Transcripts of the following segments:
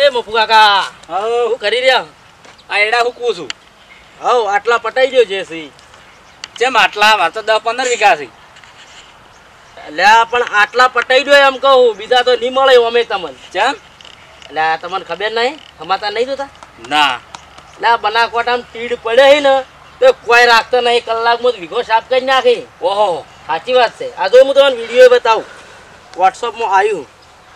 એ મફુ કાકા હું કરી રહ્યા આ એડા હુકું છું. હવ આટલા પટાઈ ગયો છે સી ચેમ આટલા વાર તો 10-15 વીઘા છે. એટલે પણ આટલા પટાઈ ગયો એમ કહું, બીજા તો નહીં મળે અમે તમને. ચેમ એટલે તમને ખબર નહીં, સમાતા નહીં જોતા ના? એટલે બનાસકાંઠામાં તીડ પડે છે ને તો કોઈ રાખતો નહીં, કલાકમાં વીઘો સાફ કરી નાખે. ઓહો, સાચી વાત છે. આ જો હું તમને વિડીયો બતાવું, વોટ્સઅપમાં આવ્યું.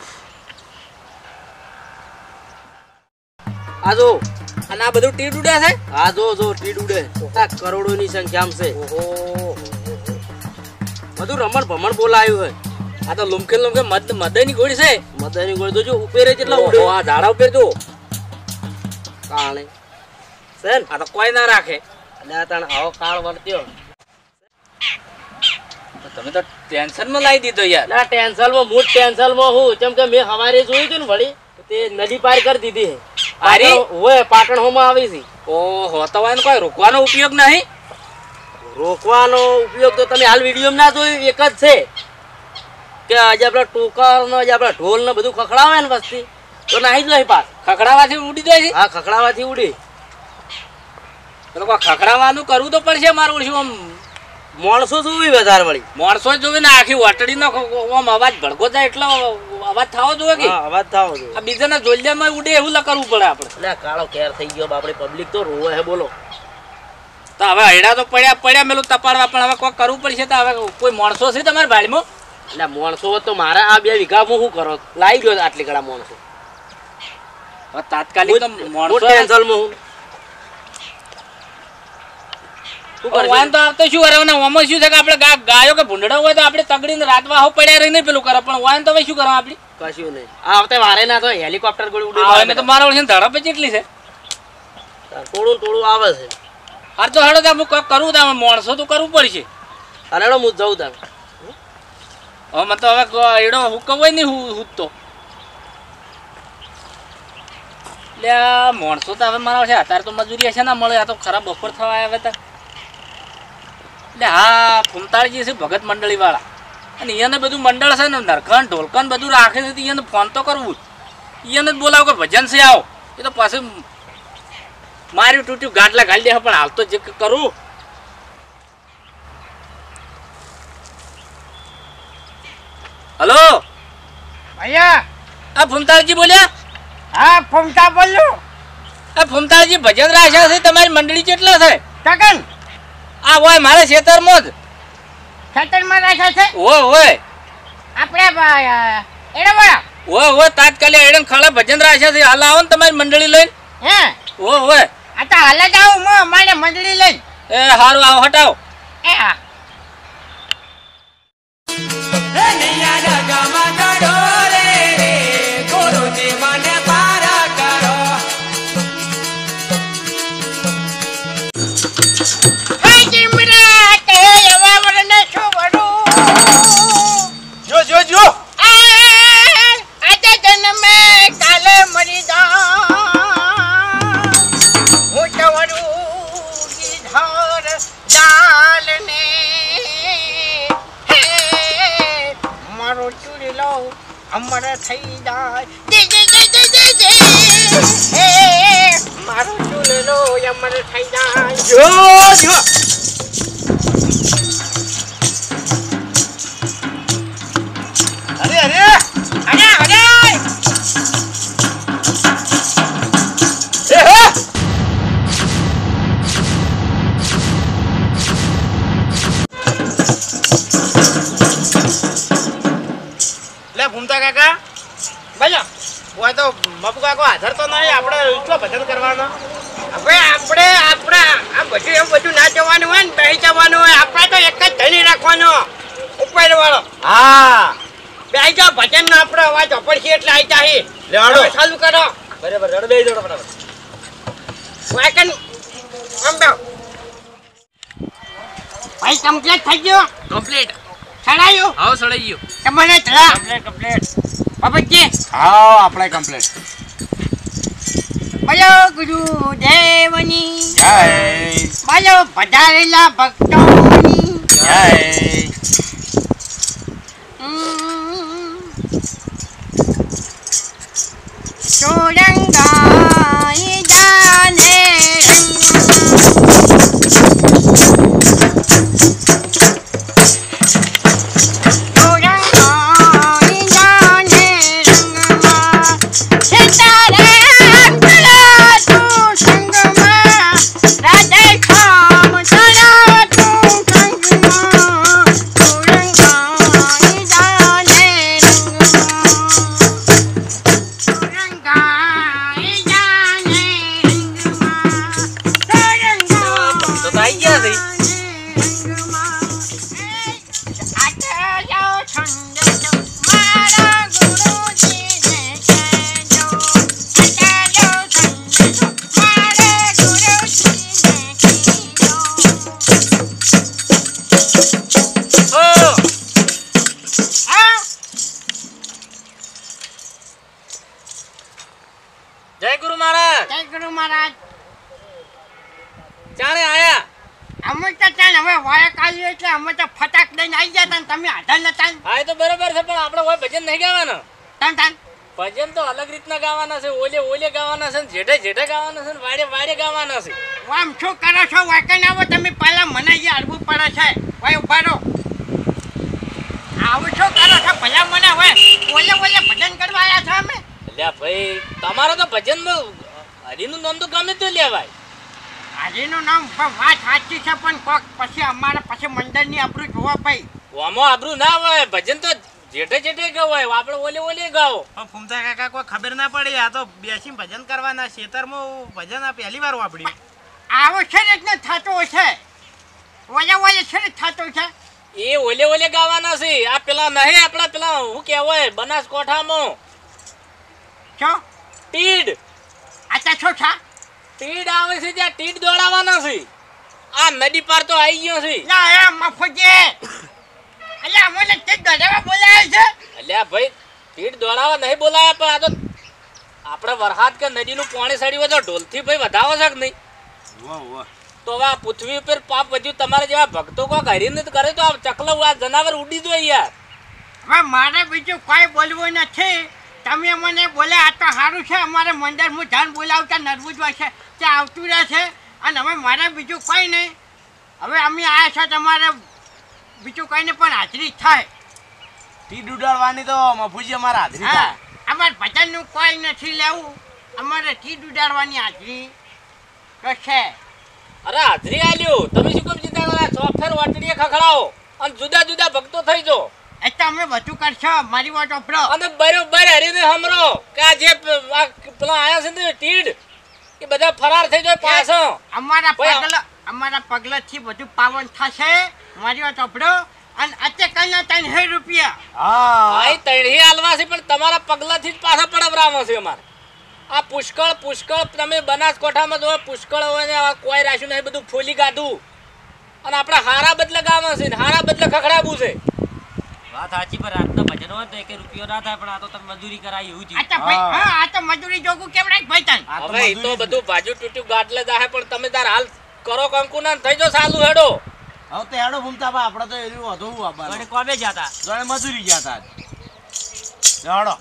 આ જો અને આ બધું ટીડ ઉડે છે. હા જો તીડ ઉડે, કરોડોની સંખ્યામાં છે. ઓહો, બધું રમણ ભમણ બોલાયું હોય. આ તો લુમકે મદયની ગોળી છે. મદરની ગોળી તો જો ઉપેરે કેટલા ઉડે. આ ઝાડા ઉપર જો કાણે સેન આ તો કોઈ ના રાખે. એટલે તણ આવો કાળ વર્ત્યો. તમે તો ટેન્શનમાં લાવી દીધો યાર. ના ટેન્શનમાં હું ટેન્શનમાં હું, કેમ કે મેં સવારે જોયું હતું ને વળી તે નદી પાર કરી દીધી. અરે ઓય પાટણ હોમાં આવી છે. ઓહો, તો એનો કોઈ રોકવાનો ઉપયોગ નહીં. રોકવાનો ઉપયોગ તો તમે હાલ વિડીયોમાં ના જોયું, એક જ છે કે આજે આપણા ટોકર ને આજે આપણા ઢોલ ને બધું ખખડાવે ને વસ્તી તો નાહી જ નહીં પાસ. ખખડાવાથી ઉડી જાય છે. હા, ખખડાવાથી ઉડી. તો કોઈ ખખડાવાનું કરવું તો પડશે મારું. શું આમ માણસો જોવી વધારે વળી, માણસો જોવે ને આખી વાટડીનો આમ અવાજ ભડકો જાય એટલે અવાજ થવો જોઈએ કે અવાજ થવો જોઈએ. આ બીજાના જોલિયામાં ઉડે એવું કરવું પડે આપણે. એટલે કાળો કેર થઈ ગયો બાપડે, પબ્લિક તો રોવે હે બોલો. તો હવે હૈડા તો પડ્યા મેલું તપાડવા, પણ હવે કોઈ કરવું પડશે. તો હવે કોઈ માણસો છે તમારા ભાઈમાં? એટલે માણસો તો મારા આ 2 વીઘામાં શું કરો લાવી ગયો આટલી કડા માણસો. તાત્કાલિક તો માણસો ટેન્શનમાં હું વાન તો આવતો શું કરવાના? ઓમાં શું છે કે આપણે ગાયો કે ભૂંડડા હોય તો આપણે તગડીને રાતવા હો પડ્યા રહીને પેલું કરે, પણ વાન તો શું કરવા આપણે? કશું નહીં. આ વખતે વારે ના તો હેલિકોપ્ટર ગોળી ઉડી આવે તો મારા વર્ષે ધડપ કેટલી છે. થોડું આવે છે. હાર તો હાડો હું કોક કરવું તો માણસો તો કરવું પડશે. અરે હું જઉં તાર. હવે મને તો હવે એડો હુકવાય નહીં હું તો. એટલે માણસો તો હવે મારા છે અત્યારે તો મજૂરી હશે ના મળે. આ તો ખરાબ બપોર થવા આવે તો. એટલે હા, ફૂમતાળજી છે ભગત મંડળી વાળા, અને એને બધું મંડળ છે ને નરકન ઢોલકન બધું રાખે છે. એને ફોન તો કરવું જ, એને જ બોલાવો કે ભજન છે આવો. એ તો પાછું માર્યું તૂટ્યું ગાટલા ઘાલી દે. પણ હાલ તો જે કરું. હલો ભૈયા, આ ફૂમતાળજી બોલ્યા? હા ફૂમતા બોલું. આ ફૂમતાળજી ભજન રાખ્યા છે તમારી મંડળી કેટલા છે? કગન આ હોય મારે ખેતરમાં જ. ખેતરમાં રાખ્યા છે હોય આપણે એડવાળા. હોય તાત્કાલિક એડમ ખાડા ભજન રાખ્યા છે. હાલ આવો ને તમારી મંડળી લઈને. હે હોય આ તો હાલ જ આવું હું અમારે મંડળી લઈને. એ હારું, આવો હટાવો. એ હા અમર થઈ જાય મારો ચૂલો અમર થઈ જાય. અરે અરે અરે અરે ભૂમતા કાકા બોલો. હોય તો મપુ કાકો હાજર તો નહીં, આપણે એટલો ભજન કરવાનો. હવે આપણે આ બધું એવું બધું ના જવાનું હોય ને, બેસી જવાનું હોય. આપણે તો એક જ ધણી રાખવાનો ઉપર વાળો. હા બેસી જાઓ, ભજન નો આપણો અવાજ અપડશે એટલે આવી જાય. લેવાડો ચાલુ કરો. બરાબર, રડ બેસી જાઓ બરાબર. વાયકન આમ બેહો. ભાઈ કમ્પ્લીટ થઈ ગયો? કમ્પ્લીટ. ચડાયું? આવો સડાઈ ગયો. તમને ચડા કમ્પ્લીટ. બાબતજી હા આપણે કમ્પ્લીટ. બોલો ગુરુદેવની જય બોલો પધારેલા ભક્તોની જય. રંગાઈ જાને જય ગુરુ મહારાજ. જય ગુરુ મહારાજ. ચાણે આયા? અમે તો ચાલ હવે વાયા કાઢીએ એટલે અમે તો ફટાક દઈને આવી ગયા તા ને તમે આધાર નતા. હા એ તો બરોબર છે, પણ આપણે કોઈ ભજન નહીં ગાવાના. તન ભજન તો અલગ રીતના ગાવાના છે, ઓલે ઓલે ગાવાના છે, જેઠે જેઠે ગાવાના છે, વાડે વાડે ગાવાના છે. આમ શું કરો છો? વાકન આવો તમે પહેલા મને જે અડવું પડે છે. ભાઈ ઉભા રહો. આવું શું કરો છો? ભલા મને હવે ઓલે ઓલે ભજન કરવા આવ્યા છો અમે. લ્યા ભાઈ, તમારો તો ભજનમાં હરિનું નામ તો ગમે તે લેવાય. હરીનું નામ પણ વાત સાચી છે, પણ કોક પછી અમારા પછી મંડળની આબરૂ જોવા ભાઈ. ઓમાં આબરૂ ના હોય, ભજન તો જેઠે જેઠે ગવાય, આપણે ઓલે ઓલે ગાઓ. પણ ફૂમતા કાકા કોઈ ખબર ના પડી. આ તો બેસી ભજન કરવાના ખેતરમાં ભજન આ પહેલી વાર વાપર્યું. આવો છે ને એટલે થતો છે. ઓલે ઓલે છે ને થતો છે. એ ઓલે ઓલે ગાવાના છે. આ પેલા નહીં આપણા પેલા શું કહેવાય બનાસકોઠામાં શું તીડ. આ શું છે? તીડ આવે છે, ત્યાં તીડ દોડાવવાના છે. આ નદી પાર તો આવી ગયો છે. ના એ મફુજી અલ્યા મને તે દોડાવા બોલાય છે. અલ્યા ભાઈ, તીડ દોડાવવા નહીં બોલાયા, પણ આ તો આપણે વરસાદ કે નદીનું પાણી સડી હોય તો ઢોલથી ભાઈ વધાવો છે કે નહીં? તો હવે આ પૃથ્વી ઉપર પાપ વધ્યું. તમારે જેવા ભક્તો કોઈ હરીને કરે તો આ ચકલો આ જનાવર ઉડી જાય યાર. હવે મારે બીજું કોઈ બોલવું નથી. તમે મને બોલે આ તો સારું છે. અમારે મંદિર હું જાન બોલાવતા નરવું જ હોય છે તે આવતું રહે છે. અને હવે મારે બીજું કોઈ નહીં. હવે અમે આવ્યા છો તમારે બીજું કઈ નહીં, પણ હાજરી થાય. તીડ ઉડાડવાની તો મફુજી અમારા હાજરી હા, થાય. અમારે ભજનનું કોઈ નથી લેવું. અમારે તીડ ઉડાડવાની હાજરી તો છે. અરે હાજરી આલ્યો, તમે શું કેમ ચિંતા કરો? સોફ્ટવેર વાટડીએ ખખડાવો અને જુદા જુદા ભક્તો થઈ જો. એ તો અમે બધું કરશો. મારી વાત ઓપડો. અને બરોબર હરીને હમરો કે આ જે પેલા આયા છે ને તીડ, એ બધા ફરાર થઈ જાય પાછો. અમારા પગલાથી બધું પાવન થશે. મારી વાત ઓપડો. અને અત્યારે કઈ ના 3 રૂપિયા. હા, તળહી હાલવા છે, પણ તમારા પગલાથી જ પાછા પડાવરાવો છે અમારે. આ પુષ્કળ તમે બનાસકોઠામાં જો પુષ્કળ હોય ને કોઈ રાખ્યું નહીં, બધું ફોલી કાઢું. અને આપણે હારા બદલે ગાવા છે, હારા બદલે ખખડાવવું છે. વાત સાચી, પણ રાતના ભજન હોય તો 1 રૂપિયો ના થાય, પણ આ તો તમે મજૂરી કરાય એવું જ. આ તો મજૂરી જોગું કેવડાય ભાઈ તન. હવે એ તો બધું ભાજુ તૂટ્યું ગાટલે જાહે, પણ તમે તાર હાલ કરો કંકુ ના થઈ જો સાલું હેડો. હવે તો હેડો ફૂમતા બા, આપણે તો એનું વધુ અને કોમે જાતા જોડે મજૂરી ગયા હતા. હેડો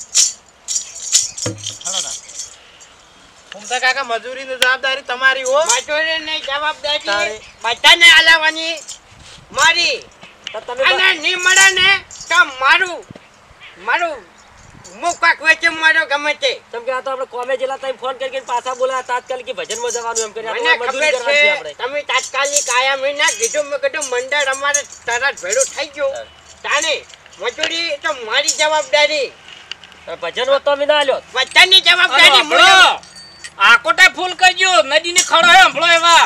ફૂમતા કાકા, મજૂરીની જવાબદારી તમારી હો. મજૂરીની જવાબદારી બધાને આલાવાની મારી. અને ની મળે ને તો મારું મુકાક વેચે મારો ગમે તે. કેમ કે આ તો આપણે કોમે જેલા તમે ફોન કરીને પાછા બોલા તાત્કાલિક ભજનમાં જવાનું એમ કરી મને ખબર છે તમે તાત્કાલિક આયા. મેં ના કીધું, મેં કીધું મંડળ અમારે તરત ભેડું થઈ ગયું. તાને મજૂરી તો મારી જવાબદારી. ભજન હોત તો અમે ના લ્યો. બધાની જવાબદારી હંભળો, આકોટા ફૂલ કરજો, નદીની ખડો હે હંભળો એવા.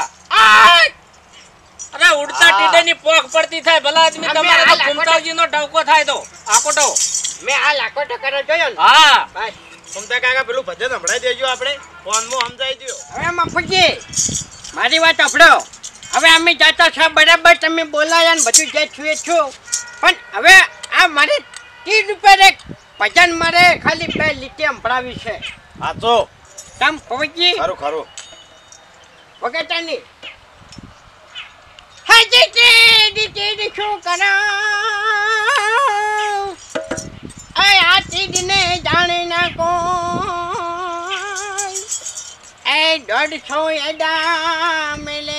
અરે ઉડતા ટીડેની પોખ પડતી થાય, ભલા આદમી તમારે તો કુંતાજીનો ટવકો થાય તો આકોટો. મેં આ લાકોટો કરો જોયો ને. હા બસ ફૂમતા કાકા, પેલું ભજન સંભળાઈ દેજો. આપણે ફોનમાં સમજાઈ દો. હવે મફુજી મારી વાત સાંભળો. હવે અમે જતા છો બરાબર, તમે બોલાયા ને બધું જે છું એ છું, પણ હવે આ મારે 30 રૂપિયા એક ભજન મારે ખાલી 2 લીટી સંભળાવી છે. હા તો તમ પવજી ખરું ખરું વગેટાની હાજી તીડી શું કરો આ તીડને જાણે ના કો વર્ષો એડા મેલે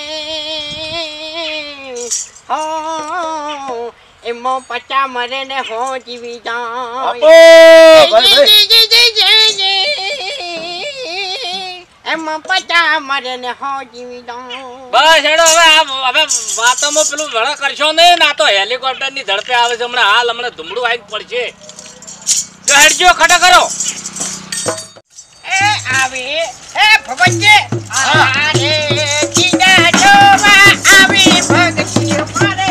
હો એમાં પચા મરે ને હો જીવી એમાં પચા મરે ને હો જીવી બસ હેડો હવે વાતોમાં પેલું વડા કરશો નહીં ના તો હેલિકોપ્ટર ની ઝડપે આવે છે હમણાં ધૂમડું આવીને પડશે જો હેડજો ખડા કરો એ આવી એ ભગવતજી આરે જીડા જોવા આવી ભગતી મારે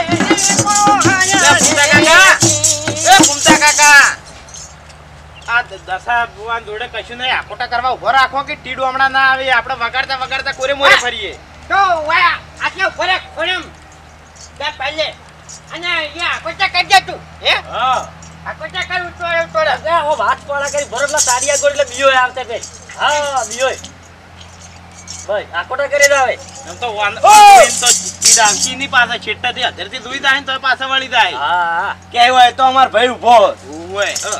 ઘૂમતા કાકા આ દશા ભગવાન જોડે કશું નહીં આકોટા કરવા ઉભો રાખો કે ટીડું હમણાં ના આવે આપણે વગાડતા કોરે મોરે ફરીએ તો વાયા આટલો ફરક ફરમ તે પહેલે અને અહીંયા આકોટા કરજે તું હે હા આકોટા કરું તો ઓ વાત પાડા કરી બરોબર તાડિયા ગોળ એટલે બીયો આવતે પે હા બીયો ભાઈ આકોટા કરી આવે એમ તો વાન તો ટીડા અંકીની પાસે છેટ્ટાથી હજારથી દૂઈ દાય ને તો પાછા વળી જાય હા કહેવાય તો અમાર ભાઈ ઉભો ઓય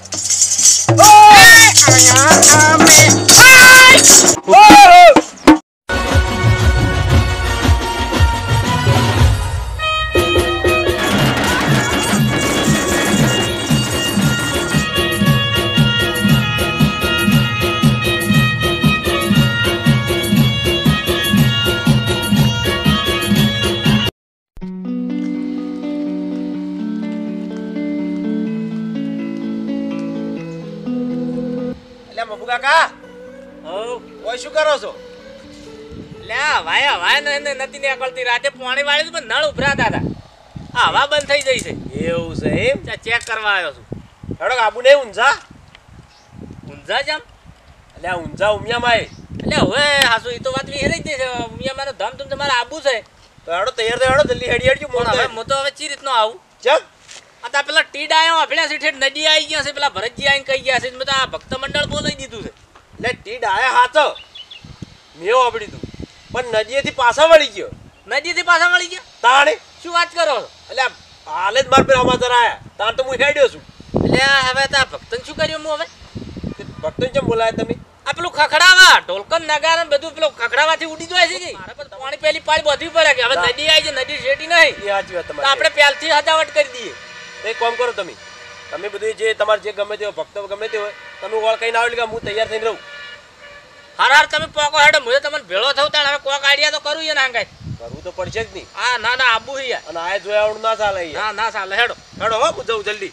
કાકા ઓય શું કરો છો લે વાય નથી નીકળતી રાતે પાણી વાળી પણ નળ ઉભરાતા હતા આ હવા બંધ થઈ જઈ છે એવું છે એમ ચેક કરવા આવ્યો છું હેડો આબુ નહીં ઊંઝા જમ એટલે ઊંઝા ઉમિયામાં એટલે હવે હાસુ એ તો વાત વિહેરી જ છે ઉમિયા મારો ધામ ધૂમ તમારે આબુ છે તો હેડો તૈયાર તો હેડો જલ્દી હેડી હેડજો પણ હવે હું તો હવે ચી રીતનો આવું ચમ આ પેલા ટીડ આવ્યો આપડ્યા છે ઠેઠ નદી આવી ગયા છે પેલા ભરતજી આવીને કહી ગયા છે મેં તો આ ભક્ત મંડળ બોલાવી દીધું છે એટલે ટીડ આયા હાથ મેં આપડી તું પણ નદીએથી પાછા વળી ગયો નદીથી પાછા મળી ગયા તાણે શું વાત કરો છો એટલે હાલે જ માર પર સમાચાર આયા તાણ તો હું હેડ્યો છું એટલે હવે તો આ ભક્તન શું કર્યું હું હવે ભક્તોને ચમ બોલાય તમે આ પેલું ખખડાવા ઢોલકન નગારા ને બધું પેલું ખખડાવાથી ઉડી જાય છે કે મારે પર પાણી પેલી પાળી બધું પડે કે હવે નદી આવી છે નદી શેટી નહીં એ સાચી વાત તો તમારી આપણે પહેલથી હજાવટ કરી દઈએ તો એક કામ કરો તમે બધું જે તમારે જે ગમે તે હોય ભક્તો ગમે તે હોય તમે ઓળ કઈ ના આવે એટલે હું તૈયાર થઈને રહું હાર તમે પોકો હેડો હું તમને ભેળો થઉં તાણ હવે કોક આઈડિયા તો કરું યાર આંગાય કરવું તો પડશે જ નહીં હા ના આબુ હી યાર અને આ જોયા આવડું ના ચાલે યાર ના ચાલે હેડો હેડો હો હું જઉં જલ્દી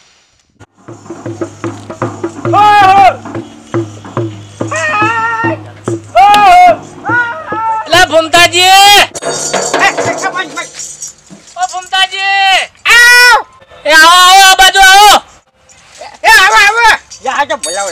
લે ભૂમતાજી ઓ ભૂમતાજી એ આવો આ બાજુ આવો યા તો બોલાવે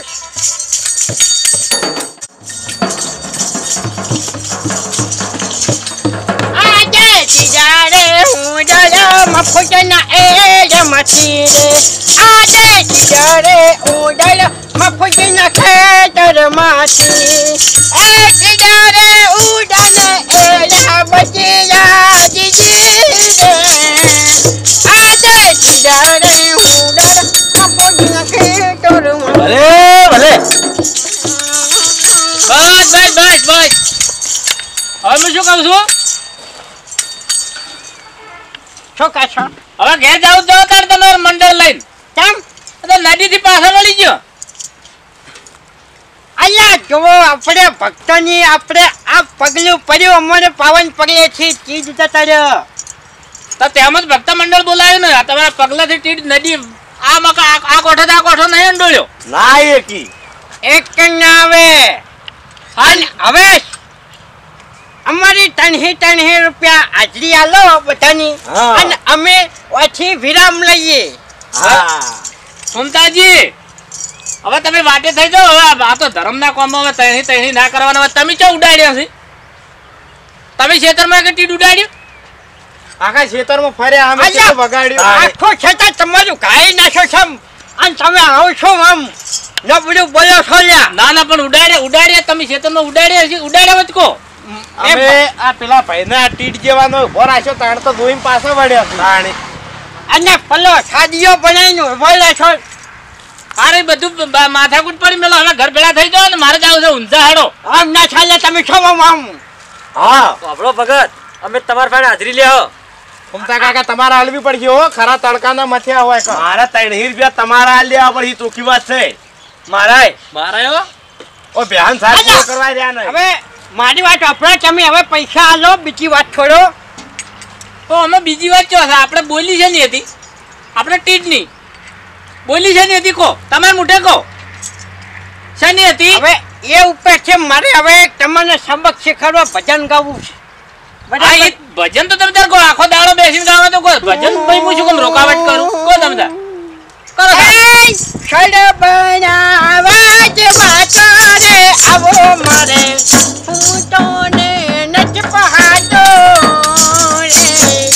આજે તીજારે હું ડળ્યો મફુજના એ રમતી રે આજે તીજારે હું ડળ્યો મફુજના ખેતરમાંથી એ તીજારે ઉડાને એ બચી જીજી રે આજે તીજારે હું ડળ્યો મફુજના ખેતરમાં ભલે ભલે બસ હવે હું શું કહું છું શું કહે છો હવે ઘેર જાવ તો તાર તમારું મંડળ લઈને કેમ તો નદીથી પાછા વળી ગયો અહીંયા જુઓ આપણે ભક્તોની આપણે આ પગલું પડ્યું અમારે પાવન પડીએ છીએ ચીજ જતા રહ્યો તો તેમ જ ભક્ત મંડળ બોલાવ્યું ને આ તમારા પગલાથી ટીડ નદી આ મકા આ કોઠો નહીં અંડોળ્યો ના એકી એક ના આવે અને હવે અમારી ત્રણહી રૂપિયા હાજરી આલો બધાની હા. અને અમે પછી વિરામ લઈએ હા સુમતાજી હવે તમે વાટે થઈ જાઓ હવે આ તો ધર્મના કામમાં હવે તણી ના કરવાના હવે તમે ચો ઉડાડ્યા છે તમે ખેતરમાં કે ટીડ ઉડાડ્યું આખા ખેતરમાં ફર્યા અમે અલ્યા, કેટલું વગાડ્યું આખો ખેતર તમારું ગાઈ નાખો છો અને તમે આવો છો આમ નબળું બોલો છો લ્યા ના પણ ઉડાડ્યા તમે ખેતરમાં ઉડાડ્યા છે ઉડાડ્યા વચકો અમે આ પેલા ભાઈને આ ટીટ જેવાનો ઉભો રાખ્યો તાણ તો ધોઈને પાછા વળ્યા તાણે અને પેલો સાદીઓ બનાવીને બોલે છો અરે બધું માથાકૂટ પડી મેલો હવે ઘર ભેળા થઈ જાવ ને મારે જાવ છે ઊંઝા હેડો આમ ના ચાલે તમે છો આમ હા આપણો ભગત અમે તમારા પાસે હાજરી લે ફૂમતા કાકા તમારે હાલવી પડશે હો ખરા તડકાના મથ્યા હોય મારા 3 રૂપિયા તમારા હાલ લેવા પડે ચોખ્ખી વાત છે મારા ઓ બેહાન સાહેબ પૂરો કરવા રહ્યા નહીં હવે મારી વાત આપણે તમે હવે પૈસા આલો બીજી વાત છોડો તો અમે બીજી વાત ચો છે આપણે બોલી છે ની હતી આપણે ટીડની બોલી છે ની હતી કો તમારે મુઠે કો શેની હતી હવે એ ઉપર છે મારે હવે તમને સબક શીખવાડવા ભજન ગાવું છે આ એ ભજન તો તમે તાર કો આખો દાડો બેસીને ગાવા તો કો ભજન ભાઈ હું શું કેમ રોકાવટ કરું કો તમે તાર કરો છડ બનાવા જ વાતો રે આવો મારે હું તો ને નચ પહાડો રે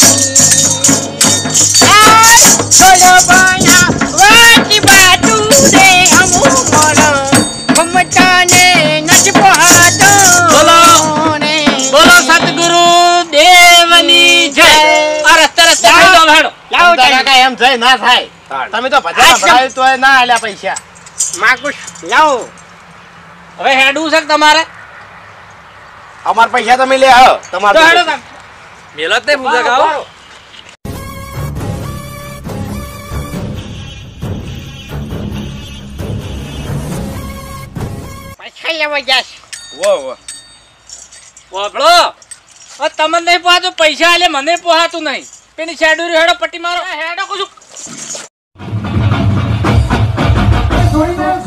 છડ બનાવા જ વાતો રે આવો મારો મમતા ને નચ પહાડો બોલો. રે બોલો સતગુરુ દેવની જય આ રસ્તા ખાઈ દો હેડો લાવો ફૂમતા કાકા એમ જઈ ના થાય તમે તો ભજન સંભળાવ્યું તોય ના આલ્યા પૈસા માગુસ લાવો હવે હેડવું છે કે તમારે અમાર પૈસા તમે લે આવો તો હેડો તમારે તમે. મેલક તે પૂજા ગાઓ પૈસા લેવા જાશ વો વો વાપડો હવે તમને નહીં પોહાતું પૈસા આલે મને પોહાતું નહીં પેલી શેડુરી હેડો પટ્ટી મારો હેડો કુછ